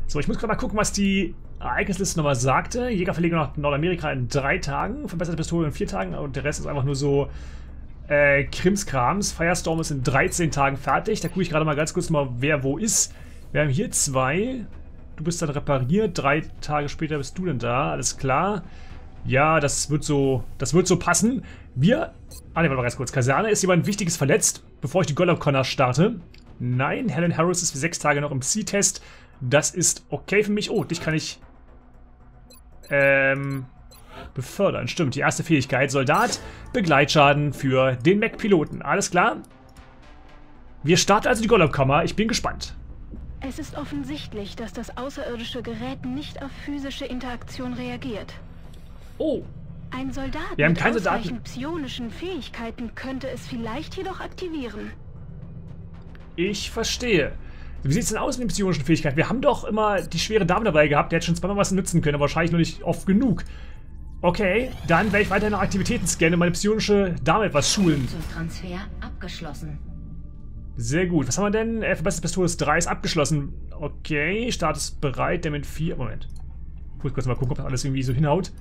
So, ich muss gerade mal gucken, was die Ereignisliste nochmal sagte. Jägerverlegung nach Nordamerika in 3 Tagen, verbesserte Pistole in 4 Tagen und der Rest ist einfach nur so Krimskrams. Firestorm ist in 13 Tagen fertig. Da gucke ich gerade mal ganz kurz mal, wer wo ist. Wir haben hier 2. Du bist dann repariert. 3 Tage später bist du denn da. Alles klar. Ja, das wird so passen. Wir... Ah, ne, warte mal ganz kurz. Kaserne, ist jemand Wichtiges verletzt, bevor ich die Golem-Connor starte? Nein, Helen Harris ist für 6 Tage noch im C-Test. Das ist okay für mich. Oh, dich kann ich... befördern. Stimmt, die erste Fähigkeit. Soldat, Begleitschaden für den Mech-Piloten. Alles klar? Wir starten also die Golem-Kammer. Ich bin gespannt. Es ist offensichtlich, dass das außerirdische Gerät nicht auf physische Interaktion reagiert. Oh. Ein Soldat Wir haben mit keine ausreichend psionischen Fähigkeiten könnte es vielleicht jedoch aktivieren. Ich verstehe. Wie sieht es denn aus mit den psionischen Fähigkeiten? Wir haben doch immer die schwere Dame dabei gehabt. Der hätte schon zweimal was nützen können, aber wahrscheinlich noch nicht oft genug. Okay, dann werde ich weiter nach Aktivitäten scannen und meine psionische Dame etwas schulen. Transfer abgeschlossen. Sehr gut. Was haben wir denn? Verbesserte Pistole 3 ist abgeschlossen. Okay, Start ist bereit. Damit 4. Moment. Ich muss kurz mal gucken, ob das alles irgendwie so hinhaut.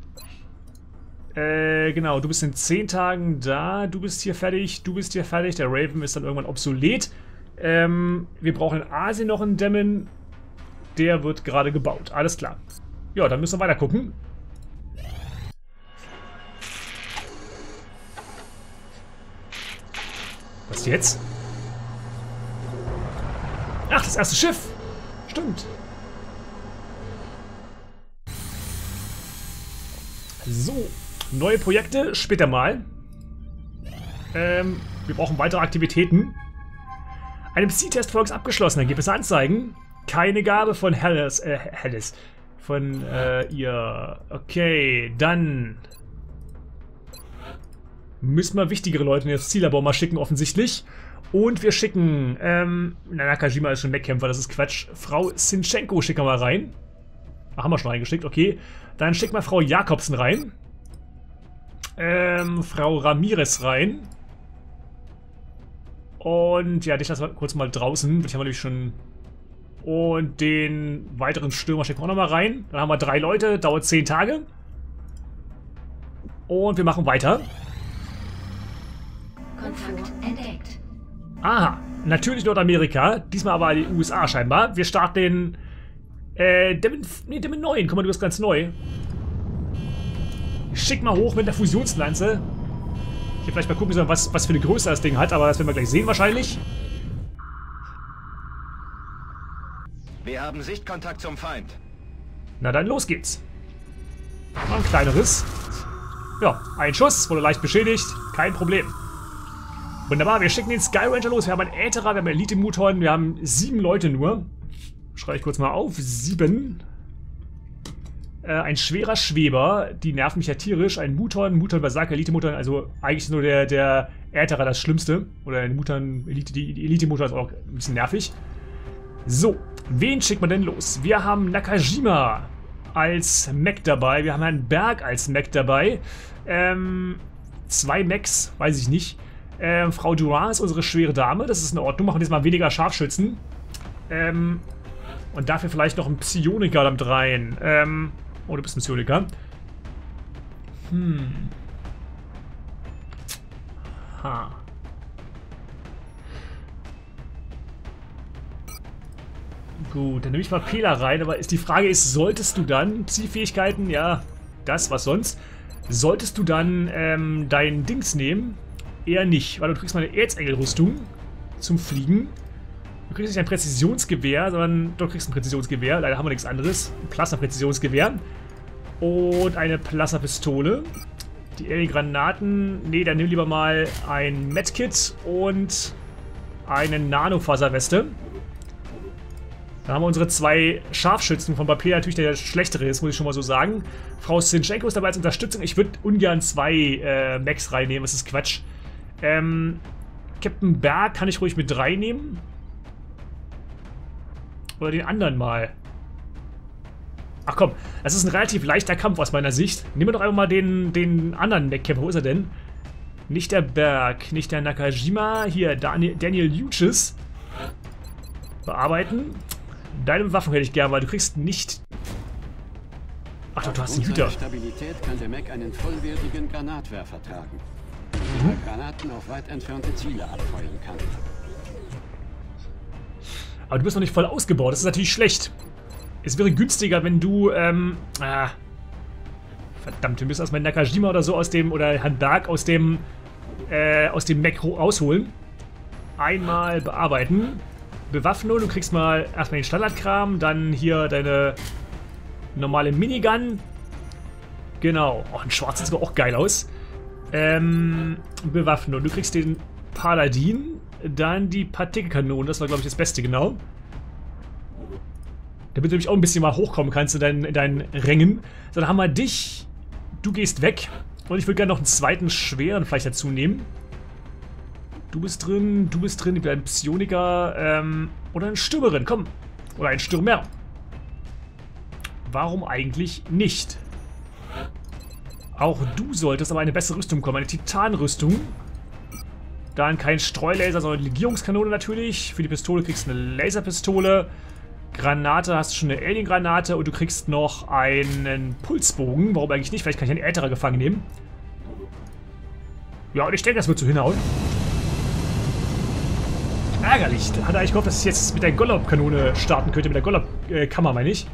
Genau, du bist in 10 Tagen da. Du bist hier fertig. Du bist hier fertig. Der Raven ist dann irgendwann obsolet. Wir brauchen in Asien noch einen Dämmen. Der wird gerade gebaut. Alles klar. Ja, dann müssen wir weiter gucken. Was jetzt? Ach, das erste Schiff. Stimmt. So, neue Projekte, später mal. Wir brauchen weitere Aktivitäten. Einem C-Test-Folge ist abgeschlossen. Ergebnisse anzeigen. Keine Gabe von Hallis. Von ihr. Okay, dann müssen wir wichtigere Leute in das Ziellabor mal schicken, offensichtlich. Und wir schicken, Nakajima ist schon Mech-Kämpfer, das ist Quatsch. Frau Sinchenko schicken wir mal rein. Ach, haben wir schon reingeschickt, okay. Dann schicken wir Frau Jakobsen rein. Frau Ramirez rein. Und ja, dich lassen wir kurz mal draußen. Das haben wir nämlich schon. Und den weiteren Stürmer schicken wir auch nochmal rein. Dann haben wir 3 Leute, dauert 10 Tage. Und wir machen weiter. Kontakt entdeckt. Aha, natürlich Nordamerika. Diesmal aber die USA scheinbar. Wir starten den Dämmen 9. Guck mal, du bist ganz neu. Schick mal hoch mit der Fusionslanze. Ich will vielleicht mal gucken, was für eine Größe das Ding hat, aber das werden wir gleich sehen wahrscheinlich. Wir haben Sichtkontakt zum Feind. Na dann, los geht's. Mal ein kleineres. Ja, ein Schuss, wurde leicht beschädigt. Kein Problem. Wunderbar, wir schicken den Sky Ranger los. Wir haben einen Ätherer, wir haben Elite-Muton, wir haben 7 Leute nur. Schreibe ich kurz mal auf. 7. Ein schwerer Schweber, die nerven mich ja tierisch. Ein Muton, Berserker, Elite-Muton, also eigentlich ist nur der Ätherer das Schlimmste. Oder ein Muton, die Elite-Muton ist auch ein bisschen nervig. So, wen schickt man denn los? Wir haben Nakajima als Mech dabei, wir haben Herrn Berg als Mech dabei. 2 Mechs, weiß ich nicht. Frau Durand ist unsere schwere Dame, das ist in Ordnung. Machen wir jetzt mal weniger Scharfschützen. Und dafür vielleicht noch ein Psioniker damit rein. Oh, du bist ein Psioniker. Ha. Gut, dann nehme ich mal Pela rein, aber die Frage ist, solltest du dann Psi-Fähigkeiten, ja, das, was sonst, solltest du dann dein Dings nehmen? Eher nicht, weil du kriegst mal eine Erzengel-Rüstung zum Fliegen. Du kriegst nicht ein Präzisionsgewehr, sondern du kriegst ein Präzisionsgewehr. Leider haben wir nichts anderes. Ein Plasma-Präzisionsgewehr. Und eine Plasma-Pistole. Die Alien-Granaten. Nee, dann nimm lieber mal ein Medkit und eine Nanofaserweste. Dann haben wir unsere 2 Scharfschützen von Bapela, natürlich der schlechtere ist, muss ich schon mal so sagen. Frau Sinchenko ist dabei als Unterstützung. Ich würde ungern 2 Mechs reinnehmen, das ist Quatsch. Captain Berg kann ich ruhig mit 3 nehmen. Oder den anderen mal. Ach komm, das ist ein relativ leichter Kampf aus meiner Sicht. Nehmen wir doch einfach mal den anderen Mech-Kämpfer. Wo ist er denn? Nicht der Berg, nicht der Nakajima. Hier, Daniel Hughes. Bearbeiten. Deine Waffen hätte ich gern, weil du kriegst nicht... Ach doch, du hast einen Hüter. Stabilität kann der Mac einen vollwertigen Granatwerfer tragen, der Granaten auf weit entfernte Ziele abfeuern kann. Aber du bist noch nicht voll ausgebaut, das ist natürlich schlecht. Es wäre günstiger, wenn du, verdammt, wir müssen erstmal Nakajima oder so aus dem, oder Handak aus dem Mech rausholen. Einmal bearbeiten. Bewaffnung, du kriegst mal erstmal den Standardkram, dann hier deine normale Minigun. Genau. Oh, ein Schwarz sieht aber auch geil aus. Bewaffnung, du kriegst den Paladin, dann die Partikelkanone, das war glaube ich das Beste, genau. Damit du nämlich auch ein bisschen mal hochkommen kannst in deinen Rängen. So, dann haben wir dich. Du gehst weg. Und ich würde gerne noch einen zweiten schweren vielleicht dazu nehmen. Du bist drin, ich bin ein Psioniker, oder eine Stürmerin, komm. Oder ein Stürmer. Warum eigentlich nicht? Auch du solltest aber eine bessere Rüstung bekommen, eine Titanrüstung. Dann kein Streulaser, sondern Legierungskanone natürlich. Für die Pistole kriegst du eine Laserpistole. Granate hast du schon, eine Alien-Granate, und du kriegst noch einen Pulsbogen. Warum eigentlich nicht? Vielleicht kann ich einen älterer gefangen nehmen. Ja, und ich denke, das wird so hinhauen. Ärgerlich. Da hat er eigentlich gehofft, dass ich jetzt mit der Golop-Kanone starten könnte. Mit der Golop-Kammer, meine ich.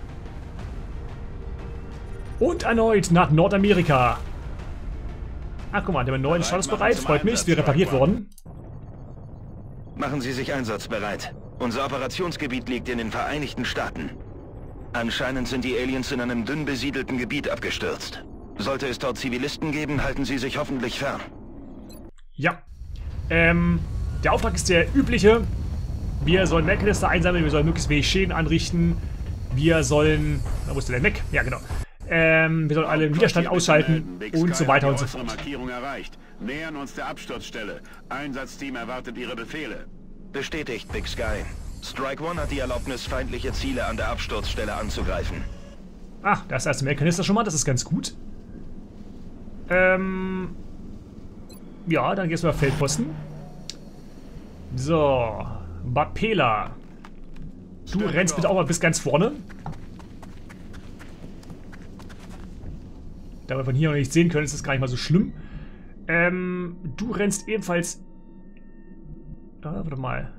Und erneut nach Nordamerika. Ach, guck mal, der neuen Status bereit. Freut mich, ist wieder repariert worden. Machen Sie sich einsatzbereit. Unser Operationsgebiet liegt in den Vereinigten Staaten. Anscheinend sind die Aliens in einem dünn besiedelten Gebiet abgestürzt. Sollte es dort Zivilisten geben, halten Sie sich hoffentlich fern. Ja. Der Auftrag ist der übliche. Wir sollen Mech-Kanister einsammeln, wir sollen möglichst wenig Schäden anrichten. Wir sollen... Wo ist der Mech? Ja, genau. Wir sollen alle im Widerstand ausschalten und so weiter und so fort. Markierung erreicht. Nähern uns der Absturzstelle. Einsatzteam erwartet Ihre Befehle. Bestätigt, Big Sky. Strike One hat die Erlaubnis, feindliche Ziele an der Absturzstelle anzugreifen. Ah, da ist der erste Mech-Kanister schon mal, das ist ganz gut. Ja, dann gehst du auf Feldposten. So, Bapela. Du rennst bitte auch mal bis ganz vorne. Da wir von hier noch nicht sehen können, ist das gar nicht mal so schlimm. Du rennst ebenfalls... warte mal.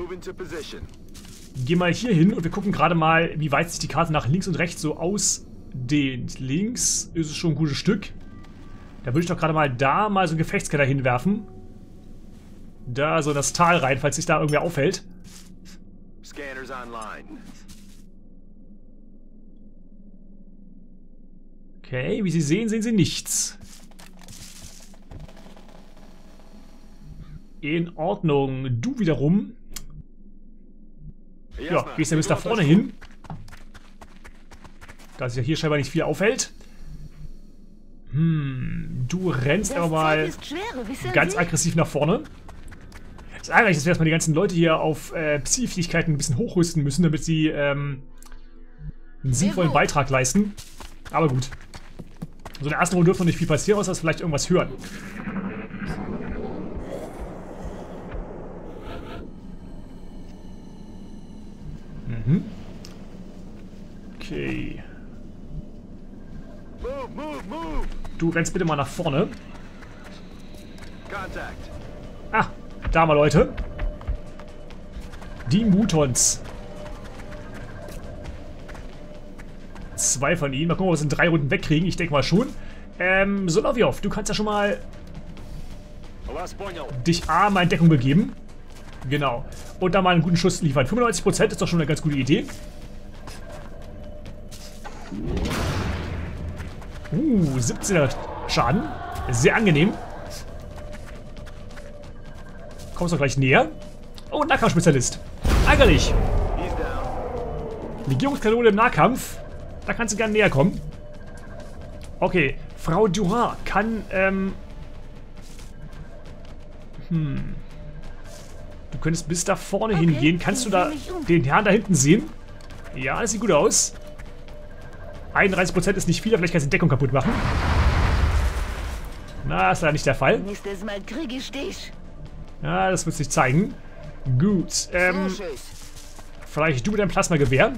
Geh mal hier hin und wir gucken gerade mal, wie weit sich die Karte nach links und rechts so ausdehnt. Links ist es schon ein gutes Stück. Da würde ich doch gerade mal da mal so einen Gefechtskeller hinwerfen. Da so in das Tal rein, falls sich da irgendwer aufhält. Scanners online. Okay, wie Sie sehen, sehen Sie nichts. In Ordnung. Du wiederum. Ja, gehst ja bis da vorne hin. Da sich ja hier scheinbar nicht viel aufhält. Du rennst aber mal ganz aggressiv nach vorne. Das ist ärgerlich, dass wir erstmal die ganzen Leute hier auf Psi-Fähigkeiten ein bisschen hochrüsten müssen, damit sie einen sinnvollen Beitrag leisten. Aber gut. So in der ersten Runde dürfte noch nicht viel passieren, außer dass wir vielleicht irgendwas hören. Okay. Du rennst bitte mal nach vorne. Ah, da mal Leute. Die Mutons. 2 von ihnen. Mal gucken, ob wir es in 3 Runden wegkriegen. Ich denke mal schon. Solovyov, du kannst ja schon mal dich mal in Deckung begeben. Genau. Und da mal einen guten Schuss liefern. 95% ist doch schon eine ganz gute Idee. 17er Schaden. Sehr angenehm. Kommst du gleich näher. Oh, Nahkampfspezialist. Ärgerlich. Legierungskanone im Nahkampf. Da kannst du gerne näher kommen. Okay. Frau Duras kann, Du könntest bis da vorne hingehen. Kannst du da den Herrn da hinten sehen? Ja, das sieht gut aus. 31% ist nicht viel, aber vielleicht kannst du die Deckung kaputt machen. Na, ist leider nicht der Fall. Ja, das wird sich zeigen. Gut. Vielleicht du mit deinem Plasmagewehr.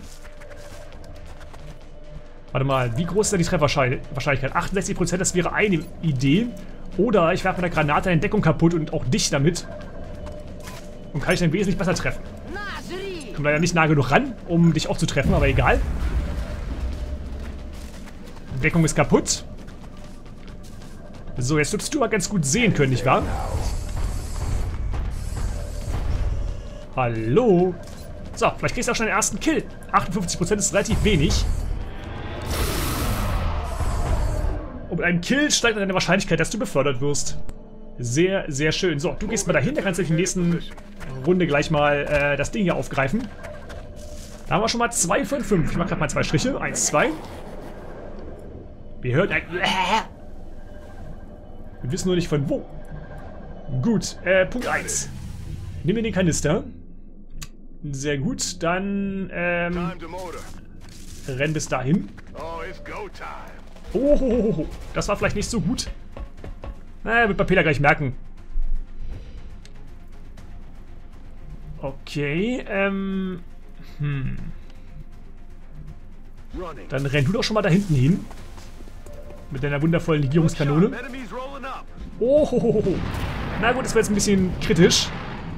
Warte mal, wie groß ist denn die Trefferwahrscheinlichkeit? 68%, das wäre eine Idee. Oder ich werfe mit der Granate eine Deckung kaputt und auch dich damit. Und kann ich dann wesentlich besser treffen. Ich komme leider nicht nah genug ran, um dich auch zu treffen, aber egal. Deckung ist kaputt. So, jetzt solltest du mal ganz gut sehen können, nicht wahr? Hallo? So, vielleicht kriegst du auch schon den ersten Kill. 58% ist relativ wenig. Und mit einem Kill steigt deine Wahrscheinlichkeit, dass du befördert wirst. Sehr, sehr schön. So, du gehst mal dahin, da kannst du in der nächsten Runde gleich mal das Ding hier aufgreifen. Da haben wir schon mal 2 von 5. Ich mache gerade mal 2 Striche. 1, 2. Wir hören ein... Wir wissen nur nicht von wo. Gut, Punkt 1. Nimm mir den Kanister. Sehr gut, dann renn bis dahin. Oh, das war vielleicht nicht so gut. Naja, wird Peter gleich merken. Okay, Dann renn du doch schon mal da hinten hin. Mit deiner wundervollen Legierungskanone. Oh, na gut, das war jetzt ein bisschen kritisch.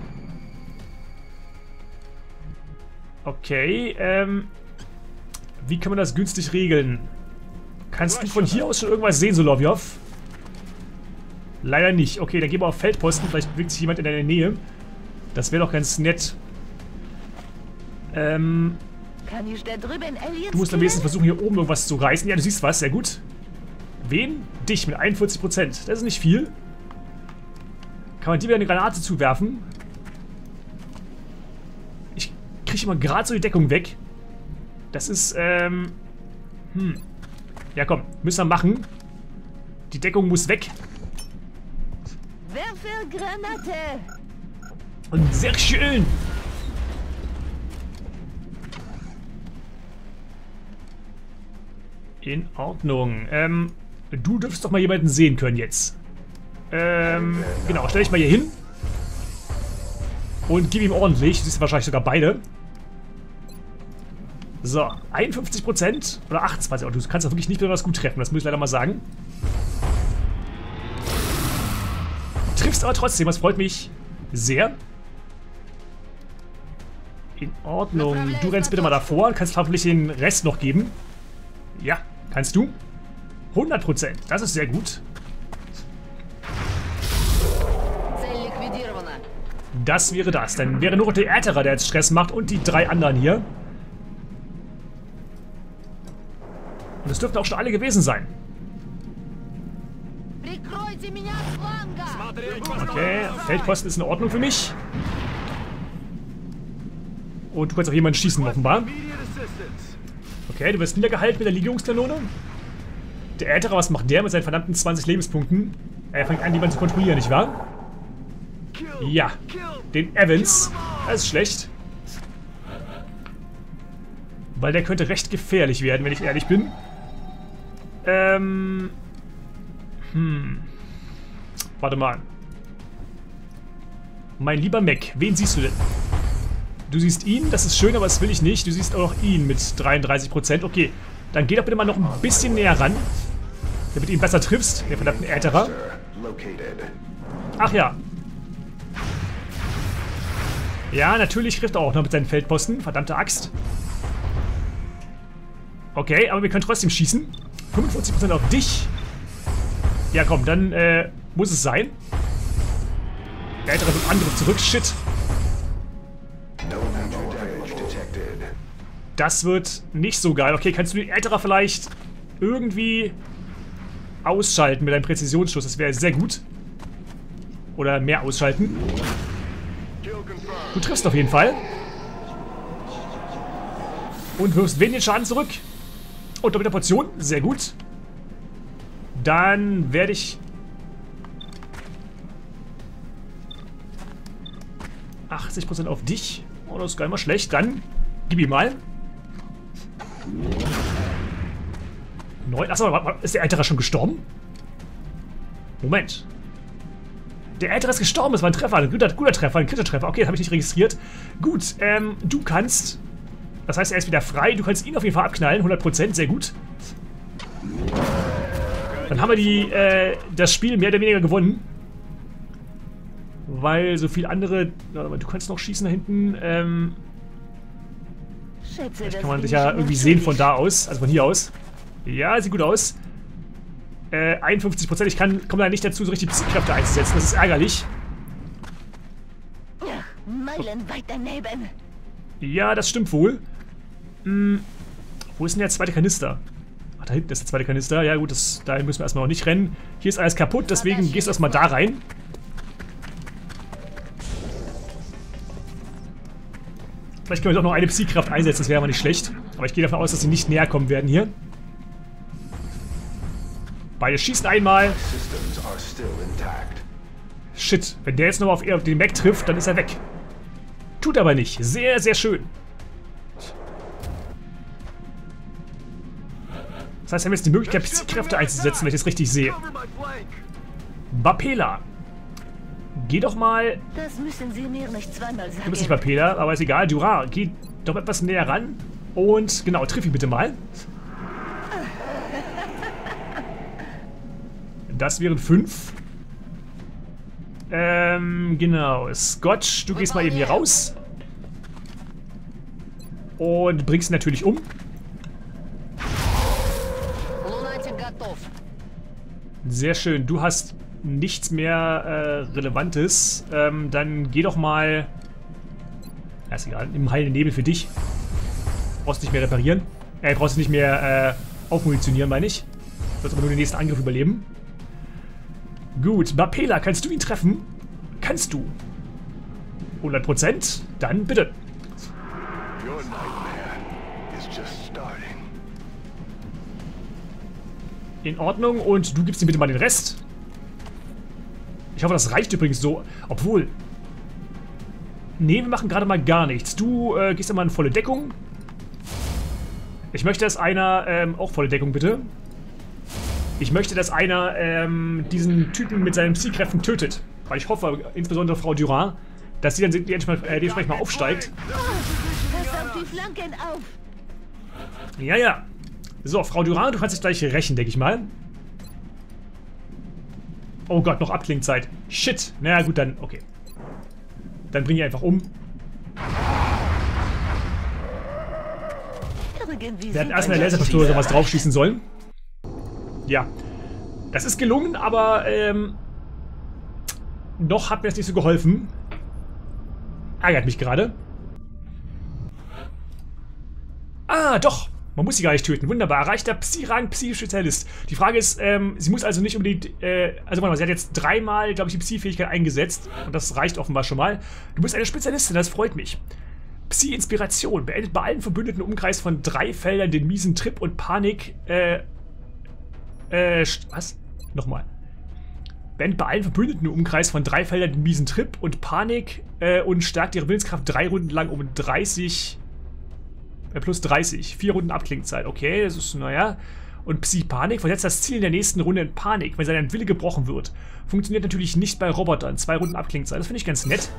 Okay, wie kann man das günstig regeln? Kannst du von hier aus schon irgendwas sehen, Solovjov? Leider nicht. Okay, dann gehen wir auf Feldposten. Vielleicht bewegt sich jemand in deiner Nähe. Das wäre doch ganz nett. Du musst am wenigsten versuchen, hier oben irgendwas zu reißen. Ja, du siehst was. Sehr gut. Wen? Dich mit 41%. Das ist nicht viel. Kann man dir wieder eine Granate zuwerfen? Ich kriege immer gerade so die Deckung weg. Das ist, Ja, komm. Müssen wir machen. Die Deckung muss weg. Werfe Granate! Und sehr schön. In Ordnung. Du dürftest doch mal jemanden sehen können jetzt. Genau, stell dich mal hier hin. Und gib ihm ordentlich. Du siehst wahrscheinlich sogar beide. So, 51% oder 28%. Oh, du kannst doch wirklich nicht besonders gut treffen, das muss ich leider mal sagen. Du triffst aber trotzdem, das freut mich sehr. In Ordnung. Du rennst bitte mal davor und kannst hoffentlich den Rest noch geben. Ja, kannst du. 100%, das ist sehr gut. Das wäre das. Dann wäre nur der Ältere, der jetzt Stress macht und die 3 anderen hier. Und es dürften auch schon alle gewesen sein. Okay, Feldposten ist in Ordnung für mich. Und du kannst auf jemanden schießen, offenbar. Okay, du wirst niedergehalten mit der Legierungskanone. Der Ältere, was macht der mit seinen verdammten 20 Lebenspunkten? Er fängt an, jemanden zu kontrollieren, nicht wahr? Ja, den Evans. Das ist schlecht. Weil der könnte recht gefährlich werden, wenn ich ehrlich bin. Warte mal. Mein lieber Mac, wen siehst du denn? Du siehst ihn, das ist schön, aber das will ich nicht. Du siehst auch noch ihn mit 33%. Okay, dann geh doch bitte mal noch ein bisschen näher ran. Damit du ihn besser triffst, der verdammten Ätherer. Ach ja. Ja, natürlich trifft er auch noch mit seinen Feldposten. Verdammte Axt. Okay, aber wir können trotzdem schießen. 45% auf dich. Ja, komm, dann muss es sein. Der Ältere wird Angriff zurück. Shit. Das wird nicht so geil. Okay, kannst du den Älterer vielleicht irgendwie ausschalten mit einem Präzisionsschuss? Das wäre sehr gut. Oder mehr ausschalten. Du triffst auf jeden Fall. Und wirfst wenig Schaden zurück. Und doppelte Portion. Sehr gut. Dann werde ich... 80% auf dich. Oh, das ist gar nicht mal schlecht. Dann gib ihm mal. 9. Achso, ist der Ältere schon gestorben? Moment. Der Ältere ist gestorben. Das war ein Treffer. Ein guter Treffer. Ein kritischer Treffer. Okay, das habe ich nicht registriert. Gut, du kannst Das heißt, er ist wieder frei. Du kannst ihn auf jeden Fall abknallen. 100%, sehr gut. Dann haben wir das Spiel mehr oder weniger gewonnen. Weil so viel andere... Du kannst noch schießen da hinten. Schätze, Das kann man sich ja irgendwie sehen von da aus. Also von hier aus. Ja, sieht gut aus. 51%. Ich komme da nicht dazu, so richtig Psychkräfte einzusetzen. Das ist ärgerlich. Meilenweit daneben. Ja, das stimmt wohl. Wo ist denn der zweite Kanister? Ach, da hinten ist der zweite Kanister. Ja gut, dahin müssen wir erstmal noch nicht rennen. Hier ist alles kaputt, deswegen gehst du erstmal da rein. Vielleicht können wir doch noch eine Psykraft einsetzen, das wäre aber nicht schlecht. Aber ich gehe davon aus, dass sie nicht näher kommen werden hier. Beide schießen einmal. Shit, wenn der jetzt nochmal auf den Mac trifft, dann ist er weg. Tut aber nicht. Sehr, sehr schön. Das heißt, wir haben jetzt die Möglichkeit, Psykräfte einzusetzen, wenn ich das richtig sehe. Bapela. Geh doch mal... Das müssen Sie mir nicht zweimal sagen. Du bist nicht Bapela, aber ist egal. Durant, geh doch etwas näher ran. Und genau, triff ihn bitte mal. Das wären 5. Genau. Scotch, du gehst mal eben hier raus. Und bringst ihn natürlich um. Sehr schön. Du hast nichts mehr Relevantes. Dann geh doch mal... Ja, ist egal. Im heilenden Nebel für dich. Brauchst nicht mehr reparieren. Brauchst nicht mehr aufmunitionieren, meine ich. Du wirst aber nur den nächsten Angriff überleben. Gut, Bapela, kannst du ihn treffen? Kannst du. 100%? Dann bitte. In Ordnung, und du gibst ihm bitte mal den Rest. Ich hoffe, das reicht übrigens so. Obwohl... Nee, wir machen gerade mal gar nichts. Du gehst einmal in volle Deckung. Ich möchte, dass einer... auch volle Deckung, bitte. Ich möchte, dass einer diesen Typen mit seinen Psykräften tötet. Weil ich hoffe, insbesondere Frau Durant, dass sie dann dementsprechend mal aufsteigt. Pass auf die Flanken auf. Ja, ja. So, Frau Durant, du kannst dich gleich rächen, denke ich mal. Oh Gott, noch Abklingzeit. Shit. Naja, gut, dann, okay. Dann bring ihn einfach um. Wir hätten erst mit der Laserpistole was draufschießen sollen. Ja. Das ist gelungen, aber noch hat mir das nicht so geholfen. Ärgert mich gerade. Ah, doch. Man muss sie gar nicht töten. Wunderbar. Erreichter Psi-Rang, Psi-Spezialist. Die Frage ist, sie muss also nicht unbedingt... also warte mal, sie hat jetzt 3-mal, glaube ich, die Psi-Fähigkeit eingesetzt. Und das reicht offenbar schon mal. Du bist eine Spezialistin, das freut mich. Psi-Inspiration. Beendet bei allen Verbündeten im Umkreis von 3 Feldern den miesen Trip und Panik... was? Nochmal. Beendet bei allen Verbündeten im Umkreis von 3 Feldern den miesen Trip und Panik und stärkt ihre Willenskraft 3 Runden lang um 30... plus 30. 4 Runden Abklingzeit. Okay, das ist, naja. Und Psi-Panik versetzt das Ziel in der nächsten Runde in Panik, wenn sein Wille gebrochen wird. Funktioniert natürlich nicht bei Robotern. 2 Runden Abklingzeit. Das finde ich ganz nett.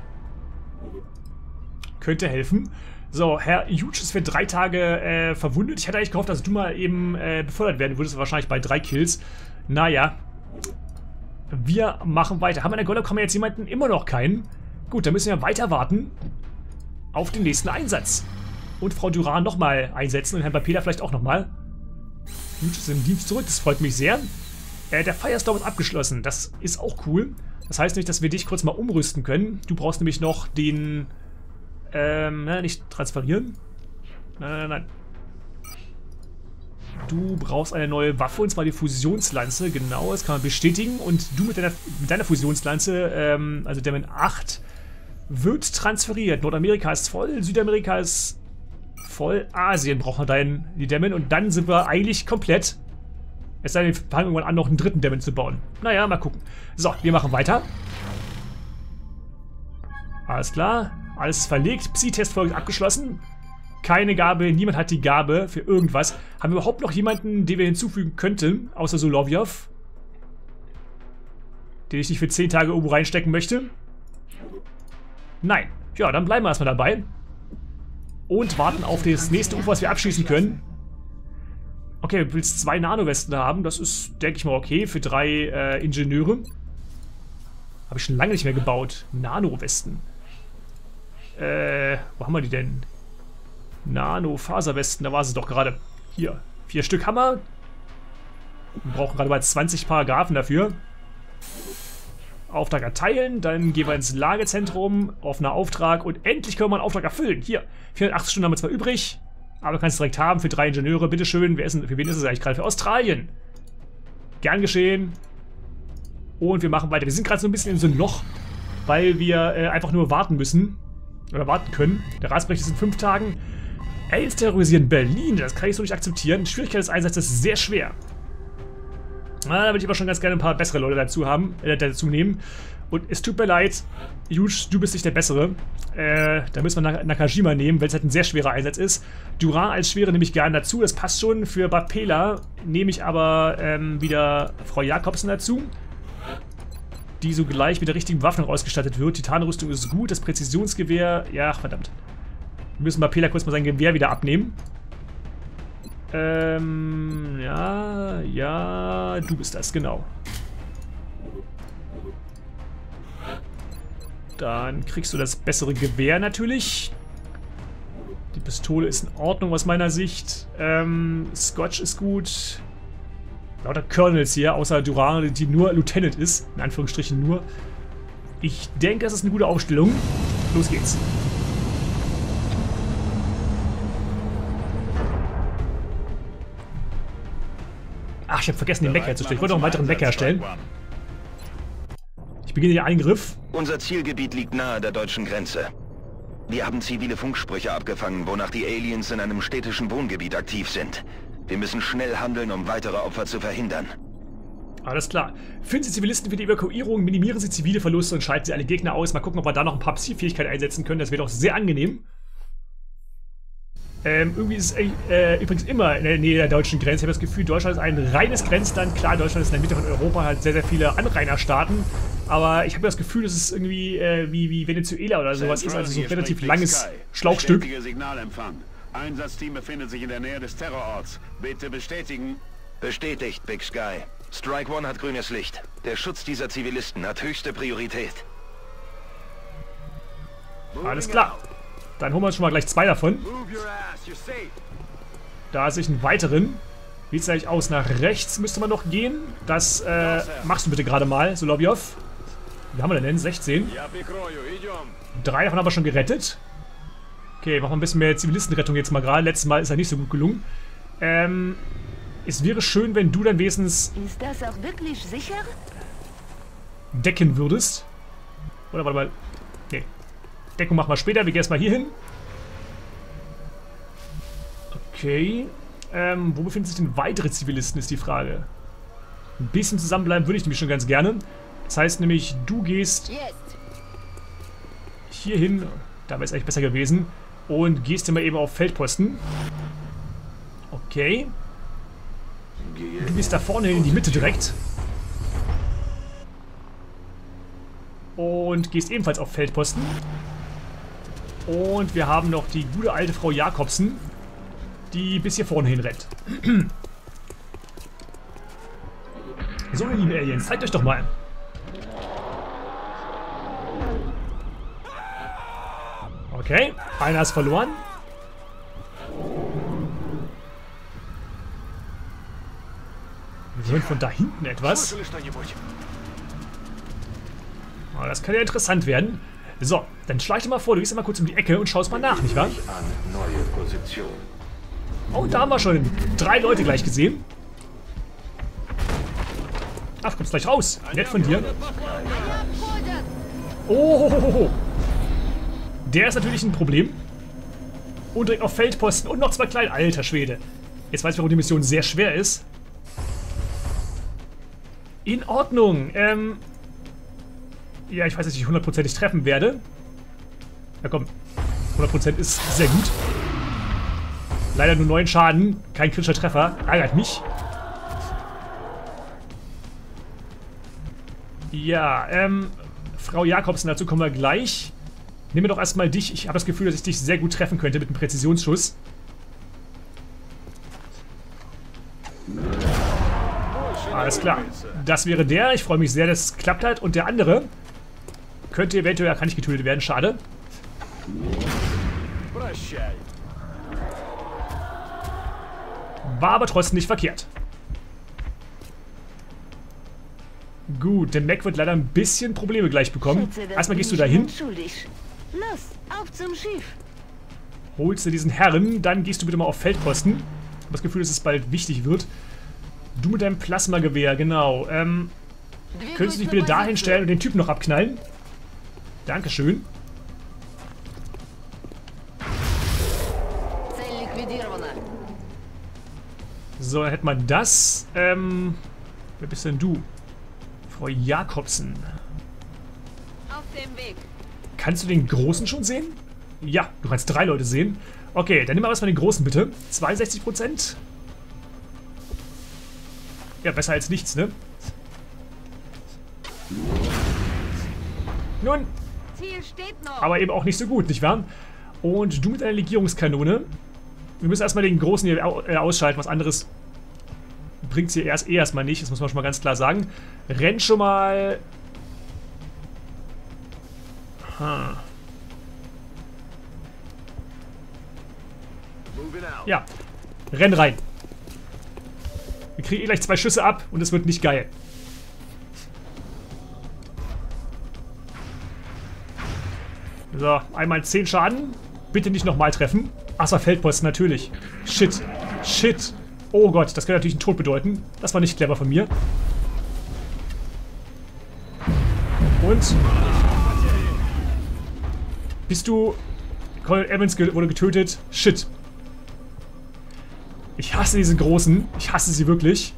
Könnte helfen. So, Herr Huge ist für 3 Tage verwundet. Ich hatte eigentlich gehofft, dass du mal eben befördert werden würdest. Wahrscheinlich bei 3 Kills. Naja. Wir machen weiter. Haben wir in der Golem-Kammer jetzt jemanden? Immer noch keinen. Gut, dann müssen wir weiter warten auf den nächsten Einsatz. Und Frau Durant nochmal einsetzen und Herrn Bapela vielleicht auch nochmal. Huge ist im Dienst zurück, das freut mich sehr. Der Firestorm ist abgeschlossen, das ist auch cool. Das heißt nämlich, dass wir dich kurz mal umrüsten können. Du brauchst nämlich noch den... nicht transferieren. Nein. Du brauchst eine neue Waffe, und zwar die Fusionslanze. Genau, das kann man bestätigen. Und du mit deiner Fusionslanze, also Demon 8, wird transferiert. Nordamerika ist voll, Südamerika ist voll, Asien braucht man die Demon, und dann sind wir eigentlich komplett. Es sei denn, wir fangen irgendwann an, noch einen dritten Demon zu bauen. Naja, mal gucken. So, wir machen weiter. Alles klar. Alles ist verlegt. Psi-Testfolge abgeschlossen. Keine Gabe. Niemand hat die Gabe für irgendwas. Haben wir überhaupt noch jemanden, den wir hinzufügen könnten, außer Solovjov? Den ich nicht für 10 Tage irgendwo reinstecken möchte? Nein. Ja, dann bleiben wir erstmal dabei. Und warten auf das nächste Ufer, was wir abschießen können. Okay, du willst 2 Nano-Westen haben. Das ist, denke ich mal, okay für 3 Ingenieure. Habe ich schon lange nicht mehr gebaut. Nano-Westen. Wo haben wir die denn? Nano-Faserwesten, da war sie doch gerade. Hier, 4 Stück Hammer. Wir brauchen gerade mal 20 Paragraphen dafür. Auftrag erteilen, dann gehen wir ins Lagezentrum, offener Auftrag und endlich können wir einen Auftrag erfüllen. Hier, 480 Stunden haben wir zwar übrig, aber du kannst es direkt haben für 3 Ingenieure. Bitteschön, für wen ist es eigentlich gerade? Für Australien. Gern geschehen. Und wir machen weiter. Wir sind gerade so ein bisschen in so einem Loch, weil wir einfach nur warten müssen. Oder warten können. Der Ratsbericht ist in 5 Tagen. Aliens terrorisieren Berlin, das kann ich so nicht akzeptieren. Die Schwierigkeit des Einsatzes ist sehr schwer. Da würde ich aber schon ganz gerne ein paar bessere Leute dazu nehmen. Und es tut mir leid, Huge, du bist nicht der Bessere. Da müssen wir Nakajima nehmen, weil es halt ein sehr schwerer Einsatz ist. Durand als Schwere nehme ich gerne dazu, das passt schon. Für Bapela nehme ich aber wieder Frau Jakobsen dazu, die so gleich mit der richtigen Waffen ausgestattet wird. Titanrüstung ist gut, das Präzisionsgewehr, ja, verdammt. Wir müssen Bapela kurz mal sein Gewehr wieder abnehmen. Ja, du bist das, genau. Dann kriegst du das bessere Gewehr natürlich. Die Pistole ist in Ordnung aus meiner Sicht. Scotch ist gut. Lauter Colonels hier, außer Durand, die nur Lieutenant ist. In Anführungsstrichen nur. Ich denke, das ist eine gute Aufstellung. Los geht's. Ach, ich habe vergessen, den Mech herzustellen. Ich wollte noch einen weiteren Mech herstellen. Ich beginne den Eingriff. Unser Zielgebiet liegt nahe der deutschen Grenze. Wir haben zivile Funksprüche abgefangen, wonach die Aliens in einem städtischen Wohngebiet aktiv sind. Wir müssen schnell handeln, um weitere Opfer zu verhindern. Alles klar. Finden Sie Zivilisten für die Evakuierung, minimieren Sie zivile Verluste und schalten Sie alle Gegner aus. Mal gucken, ob wir da noch ein paar Psy-Fähigkeiten einsetzen können. Das wäre doch sehr angenehm. Irgendwie ist es übrigens immer in der Nähe der deutschen Grenze. Ich habe das Gefühl, Deutschland ist ein reines Grenzland. Klar, Deutschland ist in der Mitte von Europa, hat sehr, sehr viele Anrainerstaaten. Aber ich habe das Gefühl, dass es irgendwie wie Venezuela oder sowas ist. Also so ein relativ langes Schlauchstück. Signalempfang. Einsatzteam befindet sich in der Nähe des Terrororts. Bitte bestätigen. Bestätigt, Big Sky. Strike One hat grünes Licht. Der Schutz dieser Zivilisten hat höchste Priorität. Alles klar. Dann holen wir uns schon mal gleich 2 davon. Da sehe ich einen weiteren. Wie sieht es eigentlich aus? Nach rechts müsste man noch gehen. Das machst du bitte gerade mal, Solovjov. Wie haben wir denn? 16. 3 davon haben wir schon gerettet. Okay, machen wir ein bisschen mehr Zivilistenrettung jetzt mal gerade. Letztes Mal ist er nicht so gut gelungen. Es wäre schön, wenn du dann wenigstens... Ist das auch wirklich sicher? ...decken würdest. Oder warte mal... Nee. Deckung machen wir später. Wir gehen erstmal hier hin. Okay. Wo befinden sich denn weitere Zivilisten, ist die Frage. Ein bisschen zusammenbleiben würde ich nämlich schon ganz gerne. Das heißt nämlich, du gehst hier hin. Da wäre es eigentlich besser gewesen. Und gehst immer eben auf Feldposten. Okay. Du gehst da vorne in die Mitte direkt. Und gehst ebenfalls auf Feldposten. Und wir haben noch die gute alte Frau Jakobsen, die bis hier vorne hin rennt. So, ihr lieben Aliens, zeigt euch doch mal. Okay, einer ist verloren. Wir hören von da hinten etwas. Oh, das kann ja interessant werden. So, dann schleich dir mal vor, du gehst mal kurz um die Ecke und schaust mal nach, nicht wahr? Oh, da haben wir schon 3 Leute gleich gesehen. Ach, kommst gleich raus. Nett von dir. Oh, der ist natürlich ein Problem. Und direkt auf Feldposten und noch 2 kleine. Alter Schwede. Jetzt weiß ich, warum die Mission sehr schwer ist. In Ordnung. Ja, ich weiß, dass ich 100%ig treffen werde. Ja komm, 100% ist sehr gut. Leider nur 9 Schaden, kein kritischer Treffer. Ärgert mich. Ja, Frau Jakobsen, dazu kommen wir gleich. Nimm mir doch erstmal dich. Ich habe das Gefühl, dass ich dich sehr gut treffen könnte mit einem Präzisionsschuss. Alles klar. Das wäre der. Ich freue mich sehr, dass es geklappt hat. Und der andere könnte eventuell, kann nicht getötet werden. Schade. War aber trotzdem nicht verkehrt. Gut, der Mac wird leider ein bisschen Probleme gleich bekommen. Erstmal gehst du da hin. Los, auf zum Schiff. Holst du diesen Herren, dann gehst du bitte mal auf Feldposten. Ich habe das Gefühl, dass es bald wichtig wird. Du mit deinem Plasmagewehr, genau. Könntest du dich bitte da hinstellen und den Typen noch abknallen? Dankeschön. So, dann hätten wir das. Wer bist denn du? Frau Jakobsen. Auf dem Weg. Kannst du den Großen schon sehen? Ja, du kannst 3 Leute sehen. Okay, dann nimm mal erstmal den Großen bitte. 62%. Ja, besser als nichts, ne? Nun. Ziel steht noch. Aber eben auch nicht so gut, nicht wahr? Und du mit deiner Legierungskanone. Wir müssen erstmal den Großen hier ausschalten. Was anderes bringt es hier erstmal nicht. Das muss man schon mal ganz klar sagen. Renn schon mal. Ja, renn rein. Wir kriegen gleich 2 Schüsse ab und es wird nicht geil. So, einmal 10 Schaden. Bitte nicht nochmal treffen. Ach, war Feldposten, natürlich. Shit. Shit. Oh Gott, das könnte natürlich einen Tod bedeuten. Das war nicht clever von mir. Und? Bist du... Colonel Evans wurde getötet. Shit. Ich hasse diese Großen. Ich hasse sie wirklich.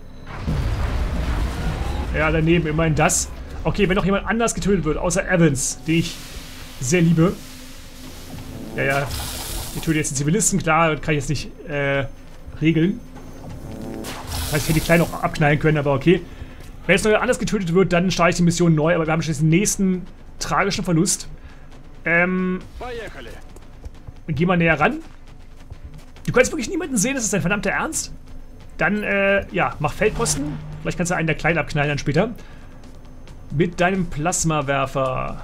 Ja, daneben immerhin das. Okay, wenn noch jemand anders getötet wird, außer Evans, den ich sehr liebe. Ja. Ich töte jetzt den Zivilisten, klar, kann ich jetzt nicht regeln. Das heißt, ich hätte die Kleinen auch abknallen können, aber okay. Wenn jetzt noch jemand anders getötet wird, dann starte ich die Mission neu, aber wir haben schon den nächsten tragischen Verlust. Geh mal näher ran. Du kannst wirklich niemanden sehen, das ist dein verdammter Ernst? Dann, ja, mach Feldposten. Vielleicht kannst du einen der Kleinen abknallen dann später. Mit deinem Plasmawerfer.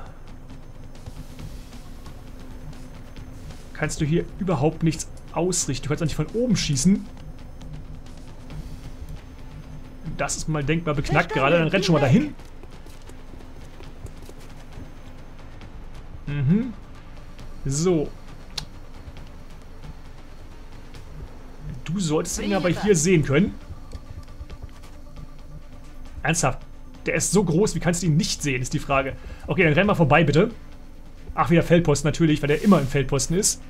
Kannst du hier überhaupt nichts ausrichten. Du kannst auch nicht von oben schießen. Das ist mal denkbar beknackt gerade. Dann renn schon mal dahin. So. Du solltest ihn aber hier sehen können. Ernsthaft. Der ist so groß, wie kannst du ihn nicht sehen, ist die Frage. Okay, dann renn mal vorbei, bitte. Ach, wieder Feldposten natürlich, weil der immer im Feldposten ist.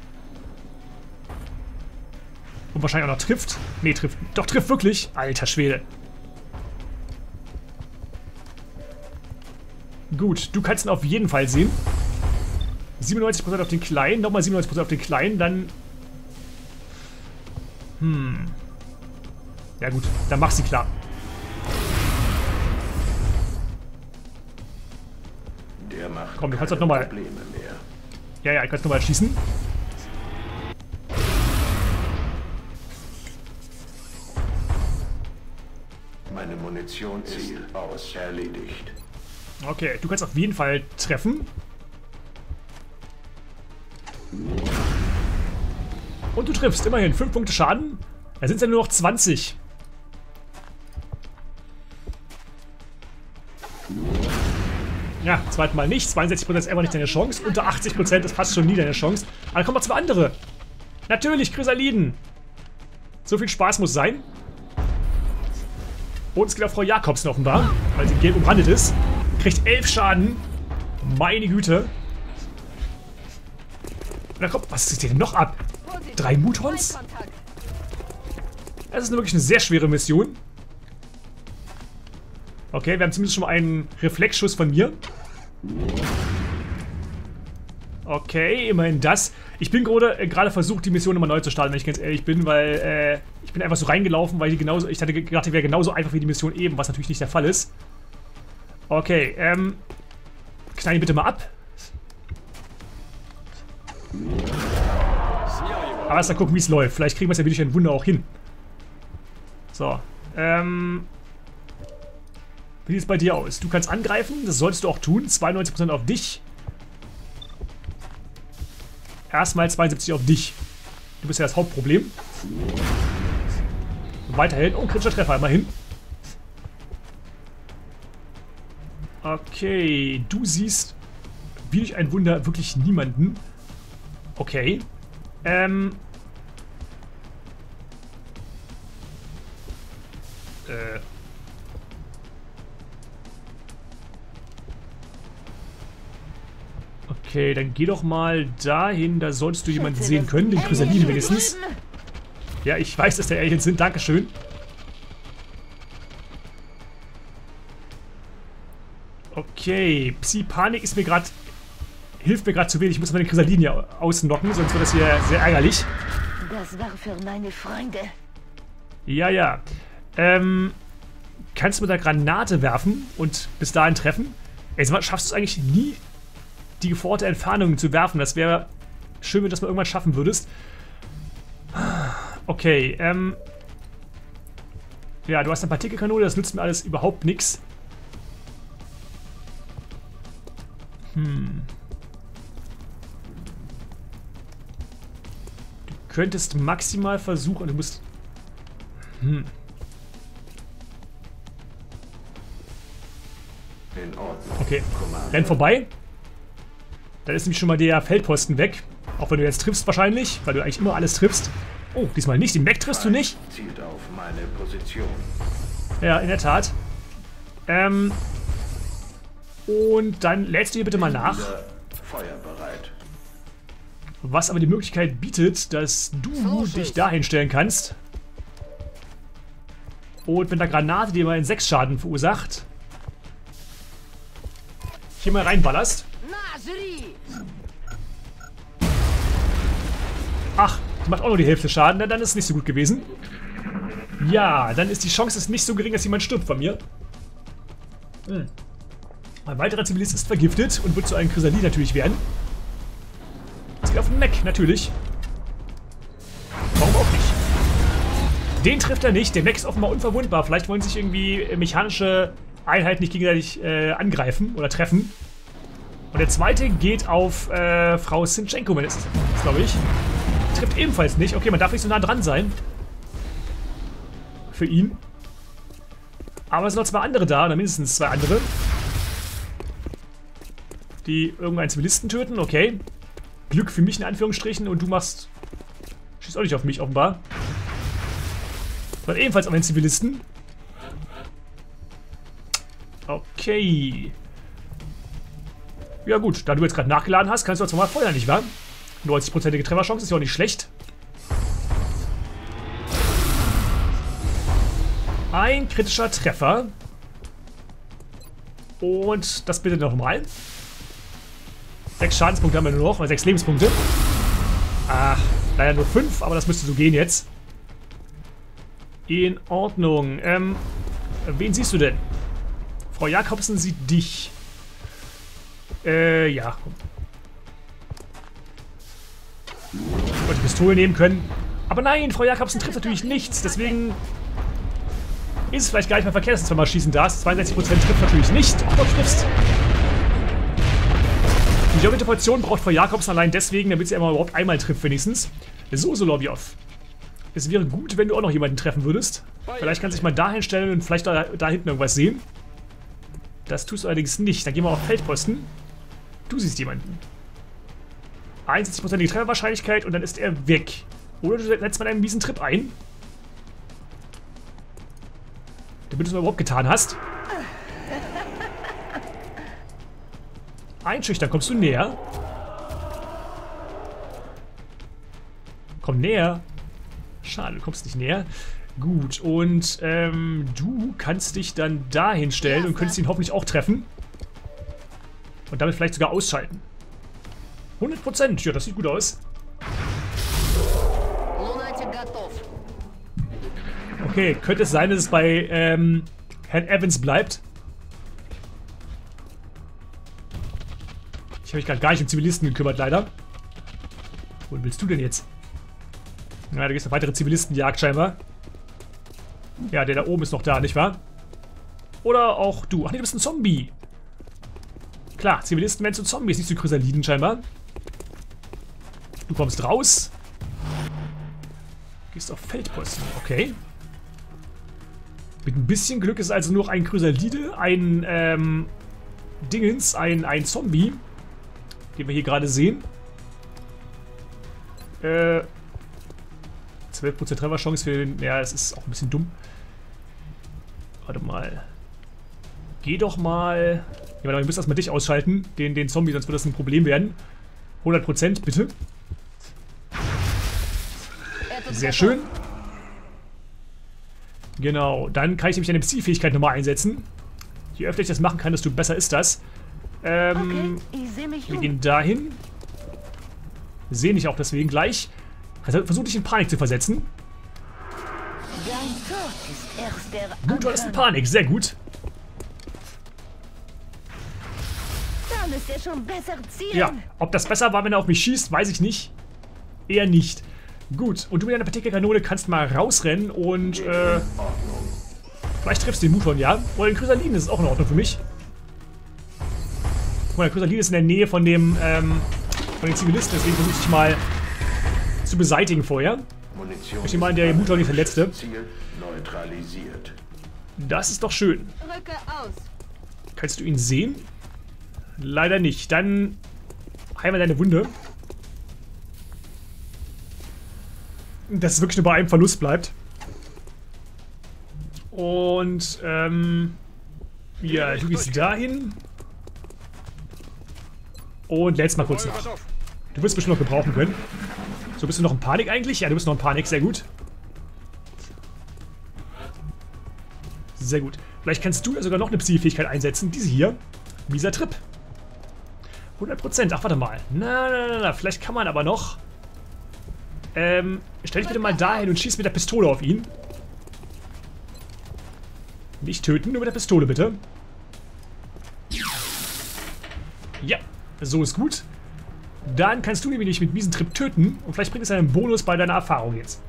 Und wahrscheinlich auch noch trifft. Nee, trifft. Doch, trifft wirklich. Alter Schwede. Gut, du kannst ihn auf jeden Fall sehen. 97% auf den Kleinen, nochmal 97% auf den Kleinen, dann... Ja gut, dann mach sie klar. Der macht komm, du kannst doch nochmal... Ja, ich kann nochmal schießen. Meine Munition Ziel aus. Erledigt. Okay, du kannst auf jeden Fall treffen. Und du triffst, immerhin 5 Punkte Schaden. Da sind es ja nur noch 20. Ja, zweites Mal nicht. 62% ist einfach nicht deine Chance. Unter 80% ist fast schon nie deine Chance. Aber dann kommen noch 2 andere. Natürlich, Chrysaliden. So viel Spaß muss sein. Und es geht auf Frau Jakobsen offenbar, weil sie gelb umrandet ist. Kriegt 11 Schaden. Meine Güte. Und dann kommt... Was ist denn noch ab? 3 Mutons? Das ist wirklich eine sehr schwere Mission. Okay, wir haben zumindest schon mal einen Reflexschuss von mir. Okay, immerhin das. Ich bin gerade versucht, die Mission nochmal neu zu starten, wenn ich ganz ehrlich bin, weil ich bin einfach so reingelaufen, weil ich hatte gedacht, die wäre genauso einfach wie die Mission eben, was natürlich nicht der Fall ist. Okay, knall ihn bitte mal ab. Aber erst mal gucken, wie es läuft. Vielleicht kriegen wir es ja wirklich ein Wunder auch hin. So, wie sieht es bei dir aus? Du kannst angreifen, das solltest du auch tun. 92% auf dich. Erstmal 72 auf dich. Du bist ja das Hauptproblem. Weiterhin. Oh, kritischer Treffer, immerhin. Okay, du siehst wie durch ein Wunder wirklich niemanden. Okay. Okay, dann geh doch mal dahin, da solltest du jemanden sehen können, den Chrysalin wenigstens. Ja, ich weiß, dass da Aliens sind, dankeschön. Okay, Psi-Panik ist mir gerade... hilft mir gerade zu wenig. Ich muss mal den Chrysalin hier ausnocken, sonst wird das hier sehr ärgerlich. Das war für meine Freunde. Ja, ja. Kannst du mit der Granate werfen und bis dahin treffen? Ey, schaffst du es eigentlich nie, die geforderte Entfernung zu werfen? Das wäre schön, wenn du das mal irgendwann schaffen würdest. Okay, ja, du hast eine Partikelkanone, das nützt mir alles überhaupt nichts. Du könntest maximal versuchen, du musst... Okay, renn vorbei. Dann ist nämlich schon mal der Feldposten weg. Auch wenn du jetzt triffst wahrscheinlich, weil du eigentlich immer alles triffst. Oh, diesmal nicht. Den Mech triffst du nicht. Zielt auf meine Position. Ja, in der Tat. Und dann lädst du hier bitte mal nach. Feuerbereit. Was aber die Möglichkeit bietet, dass du dich dahin stellen kannst. Und mit der Granate dir mal einen 6 Schaden verursacht. Hier mal reinballerst. Ach, die macht auch nur die Hälfte Schaden. Na, dann ist es nicht so gut gewesen. Ja, dann ist die Chance nicht so gering, dass jemand stirbt von mir. Ein weiterer Zivilist ist vergiftet und wird zu einem Chrysalin natürlich werden. Das geht auf den Mech, natürlich. Warum auch nicht? Den trifft er nicht. Der Mech ist offenbar unverwundbar. Vielleicht wollen sich irgendwie mechanische Einheiten nicht gegenseitig angreifen oder treffen. Und der zweite geht auf Frau Sinchenko, glaube ich. Trifft ebenfalls nicht. Okay, man darf nicht so nah dran sein. Für ihn. Aber es sind noch 2 andere da, oder mindestens 2 andere. Die irgendeinen Zivilisten töten, okay. Glück für mich in Anführungsstrichen und du machst... schießt auch nicht auf mich, offenbar. Das war ebenfalls auf einen Zivilisten. Okay. Ja gut, da du jetzt gerade nachgeladen hast, kannst du jetzt nochmal feuern, nicht wahr? 90%ige Trefferchance ist ja auch nicht schlecht. Ein kritischer Treffer. Und das bitte nochmal. 6 Schadenspunkte haben wir nur noch, oder 6 Lebenspunkte. Ach, leider nur 5, aber das müsste so gehen jetzt. In Ordnung. Wen siehst du denn? Frau Jakobsen sieht dich. Ja, komm. Ich wollte die Pistole nehmen können. Aber nein, Frau Jakobsen trifft natürlich nichts. Deswegen ist es vielleicht gar nicht mehr verkehrt, dass du zweimal schießen darfst. 62% trifft natürlich nicht. Ach, du triffst. Die doppelte Portion braucht Frau Jakobsen allein deswegen, damit sie überhaupt einmal trifft wenigstens. So, Solovjov. Es wäre gut, wenn du auch noch jemanden treffen würdest. Vielleicht kannst du dich mal dahin stellen und vielleicht da hinten irgendwas sehen. Das tust du allerdings nicht. Dann gehen wir auf Feldposten. Du siehst jemanden. 61%ige Trefferwahrscheinlichkeit und dann ist er weg. Oder du setzt mal einen miesen Trip ein. Damit du es überhaupt getan hast. Einschüchtern, kommst du näher? Komm näher. Schade, du kommst nicht näher. Gut, und du kannst dich dann dahin stellen und könntest ihn hoffentlich auch treffen. Und damit vielleicht sogar ausschalten. 100%, ja, das sieht gut aus. Okay, könnte es sein, dass es bei Herrn Evans bleibt? Ich habe mich gerade gar nicht um Zivilisten gekümmert, leider. Wo willst du denn jetzt? Na, da gibt es eine weitere Zivilistenjagd scheinbar. Ja, der da oben ist noch da, nicht wahr? Oder auch du. Ach nee, du bist ein Zombie. Klar, Zivilisten werden zu Zombies, nicht zu Chrysaliden scheinbar. Du kommst raus. Gehst auf Feldposten, okay. Mit ein bisschen Glück ist es also nur noch ein Chrysalide, ein Dingens, ein Zombie, den wir hier gerade sehen. 12% Trefferchance für den... Ja, es ist auch ein bisschen dumm. Warte mal. Geh doch mal... Ja, warte mal, wir müssen erstmal dich ausschalten, den Zombie, sonst wird das ein Problem werden. 100%, bitte. Sehr schön. Genau, dann kann ich nämlich deine Psi-Fähigkeit nochmal einsetzen. Je öfter ich das machen kann, desto besser ist das. Okay, ich sehe mich Wir um. gehen dahin. Sehe dich auch deswegen gleich. Also versuch dich in Panik zu versetzen. Dein Tod ist erst der Gut, du hattest in Anfang. Panik, sehr gut. Da müsst ihr schon besser zielen. Ja, ob das besser war, wenn er auf mich schießt, weiß ich nicht. Eher nicht. Gut, und du mit deiner Partikelkanone kannst mal rausrennen und vielleicht triffst du den Muton, ja? Oder den Chrysaliden ist auch in Ordnung für mich. Guck mal, der Chrysaliden ist in der Nähe von dem, von den Zivilisten, deswegen versuche ich mal zu beseitigen vorher. Ich meine, der Muton nicht verletzte. Ziel neutralisiert. Das ist doch schön. Rücke aus. Kannst du ihn sehen? Leider nicht. Dann heilen wir deine Wunde. Dass es wirklich nur bei einem Verlust bleibt. Und, ja, du gehst dahin. Und lädst mal kurz nach. Du wirst bestimmt noch gebrauchen können. So, bist du noch in Panik eigentlich? Ja, du bist noch in Panik, sehr gut. Sehr gut. Vielleicht kannst du ja sogar noch eine Psi-Fähigkeit einsetzen. Diese hier. Mieser Trip. 100%. Ach, warte mal. Na, vielleicht kann man aber noch... stell dich bitte mal dahin und schieß mit der Pistole auf ihn. Nicht töten, nur mit der Pistole bitte. Ja, so ist gut. Dann kannst du nämlich mit miesen Trip töten und vielleicht bringt es einen Bonus bei deiner Erfahrung jetzt.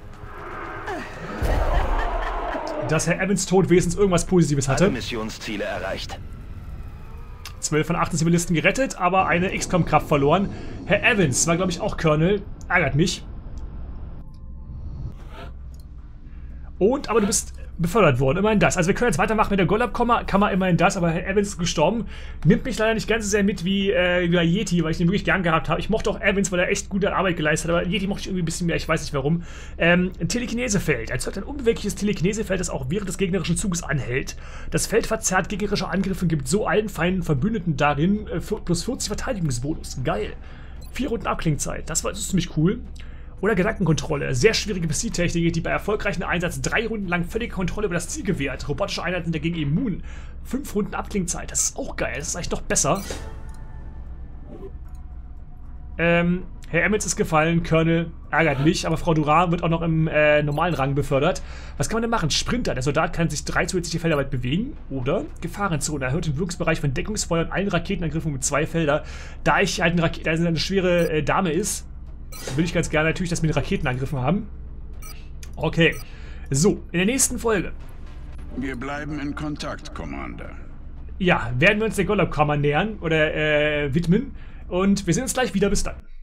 Dass Herr Evans Tod wenigstens irgendwas Positives hatte. Alle Missionsziele erreicht. 12 von 18 Zivilisten gerettet, aber eine XCOM-Kraft verloren. Herr Evans war, glaube ich, auch Colonel. Ärgert mich. Aber du bist befördert worden, immerhin das. Also wir können jetzt weitermachen mit der Golab-Kammer, immerhin das, aber Herr Evans ist gestorben. Nimmt mich leider nicht ganz so sehr mit wie Yeti, weil ich den wirklich gern gehabt habe. Ich mochte auch Evans, weil er echt gute Arbeit geleistet hat, aber Yeti mochte ich irgendwie ein bisschen mehr, ich weiß nicht warum. Ein Telekinesefeld. Erzeugt ein unbewegliches Telekinesefeld, das auch während des gegnerischen Zuges anhält. Das Feld verzerrt gegnerische Angriffe und gibt so allen Feinden Verbündeten darin plus 40 Verteidigungsbonus. Geil. 4 Runden Abklingzeit, das ist ziemlich cool. Oder Gedankenkontrolle. Sehr schwierige Psi-Technik, die bei erfolgreichem Einsatz 3 Runden lang völlige Kontrolle über das Ziel gewährt. Robotische Einheiten sind dagegen immun. 5 Runden Abklingzeit. Das ist auch geil. Das ist eigentlich noch besser. Herr Emmets ist gefallen. Colonel ärgert mich. Aber Frau Duran wird auch noch im normalen Rang befördert. Was kann man denn machen? Sprinter. Der Soldat kann sich 3 zusätzliche Felder weit bewegen. Oder Gefahrenzone. Erhöht den Wirkungsbereich von Deckungsfeuer und allen Raketenangriffen um 2 Felder. Da ich halt eine schwere Dame ist, will ich ganz gerne natürlich das mit den Raketenangriffen haben. Okay. So, in der nächsten Folge. Wir bleiben in Kontakt, Commander. Ja, werden wir uns der Golab-Kammer nähern oder widmen. Und wir sehen uns gleich wieder. Bis dann.